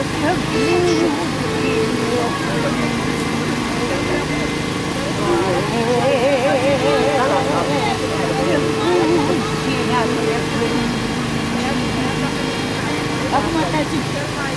Acum te zic.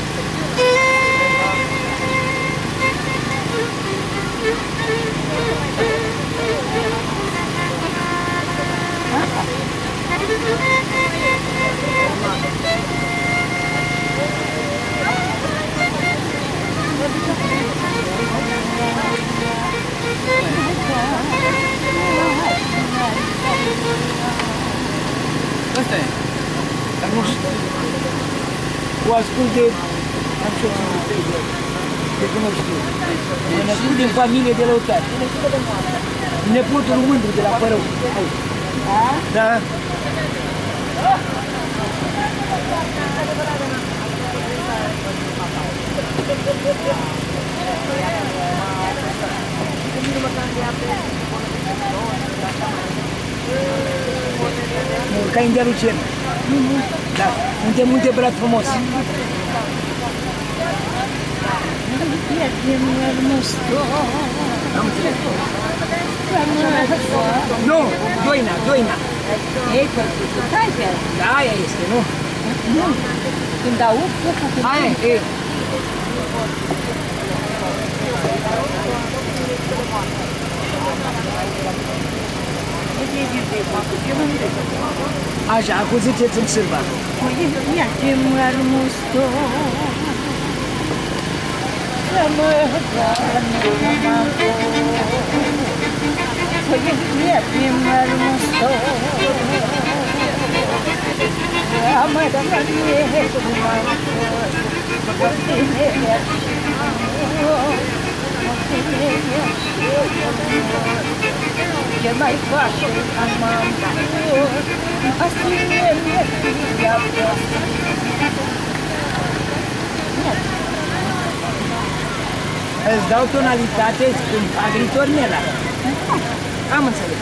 Asta e. Dar nu știu. O ascult de... Am și-o ținut de când o știu. E născut din familie de lăutari. Nepotul mândru de la Părău. Da? Ca în dealul Cern. Da, unde munte brat frumos. Am înțeles. Nu, Doina, Doina. Ei, păi, stai pe ăla. Da, aia este, nu? Nu. Când aud, focul când... Aia e. Așa, acum ziceți-mi sârba. Ia ce mărmus tot, să mă ia ce mărmus tot, mă ce mai faci amam, asta e viața. Îți dau tonalitate în agritornela. Am înțeles.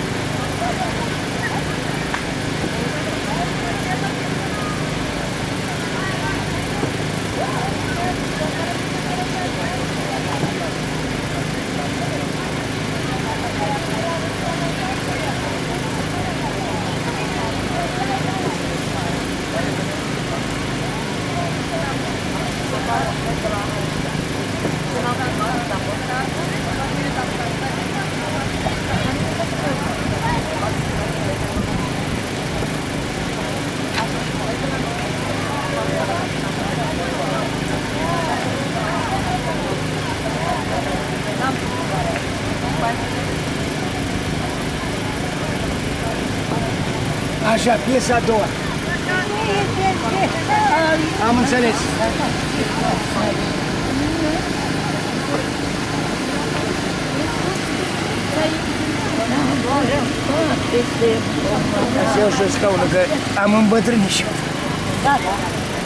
Așa, piesa a doua. Am înțeles. Să iau și o scaună, că am îmbătrânit și eu. Da, da.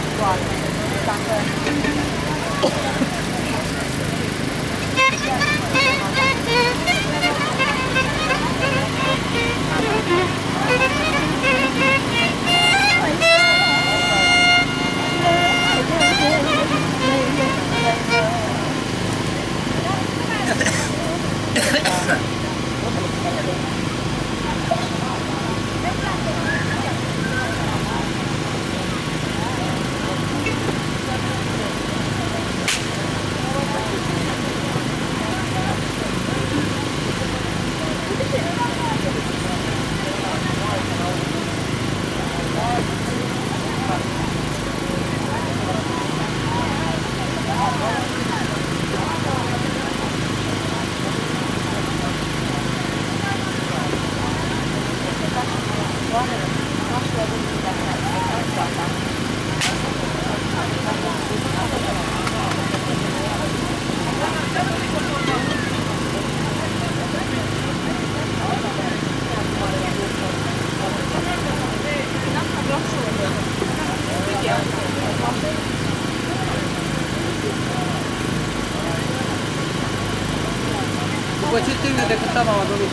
După ce termină de cântat mama Doluca?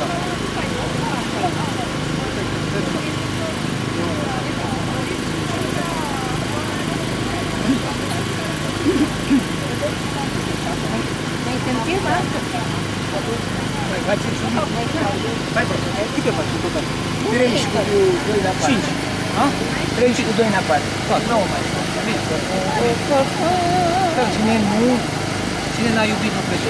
30 cu 2 în afară. Nu mai fac. Cine nu... Cine n-a iubit nu plece.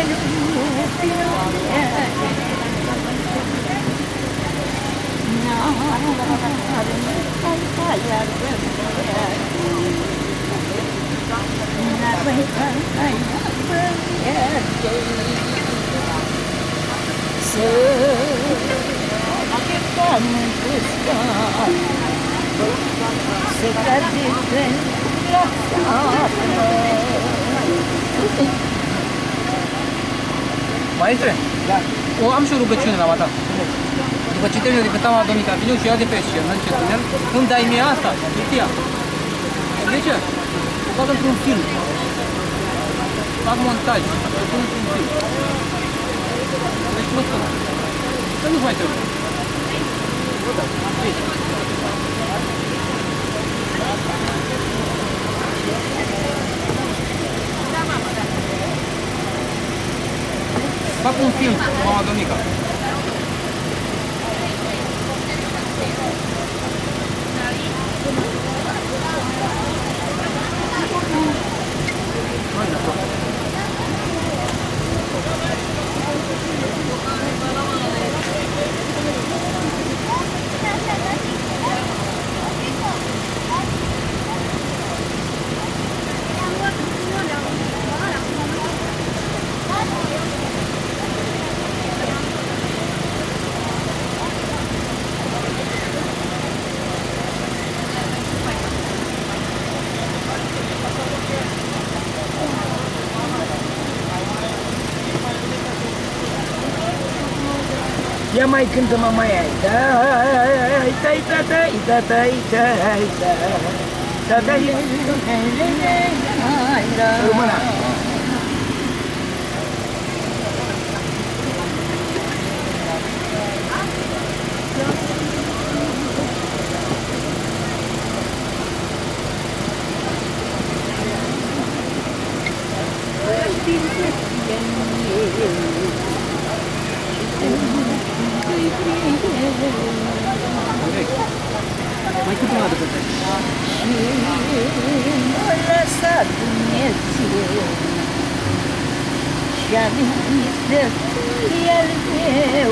Se cade la Maestre? Da. Am și o rugăciune la mata. După ce termină de cântat la Dominica, vine și ia de pe scenă, în tunel, îmi dai mie asta, hârtia. De ce? O fac într-un film. Fac montaj, o pun într-un film. Deci mă spun. Să nu mai trebuie. Fac un film cu mama Dominica. Ia mai cântă mama aia. Dai, dai, dai, dai, dai, dai, dai, dai, dai, dai. Româna. Mai cât una de câte? Și m-a lăsat Dumnezeu și-a venit de el meu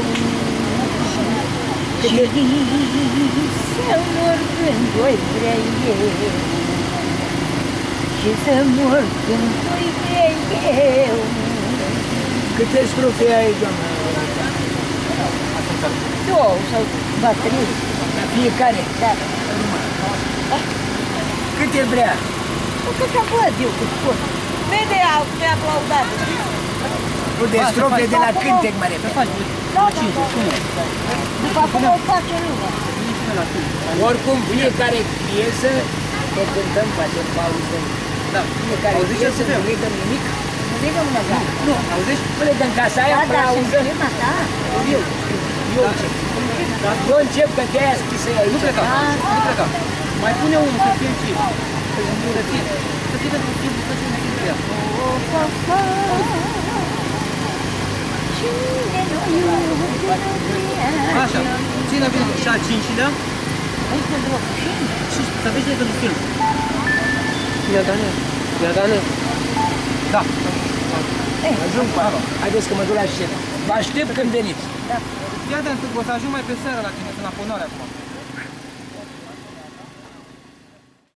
și să mor când voi vrea eu și să mor când voi vrea eu. Câte strofe ai, doamna? Două sau ba trei. Fiecare? Da. Câte vrea? Câte văd eu cât pot. Vede, mi-a aplaudat. Nu, de strofe de la cântec, mă Să repede. faci Da, la 5, spune. După acum o face lumea. Oricum, fiecare piesă o cântăm, facem pauză. Da. Fiecare Auziți ce piesă, să nu dăm nimic. Nu zic lumea, da. Nu, auziți? Nu le dăm casa aia, Da, da, pauză. sunt prima ta. Eu încep. Eu încep, că te-aia scrisă Nu aici. pleca, nu pleca. Mai pune unul să fie film. Să fie pentru film, să fie un film de ea. Așa, ține bine. Și a 5-lea? Și să vezi de pentru film. Iadane. Iadane. Da. Ajung pe acolo. Haideți că mă duc la scenă. Vă aștept când veniți. Fii atent, o să ajung mai pe seara la tine, sunt la ponoare acum.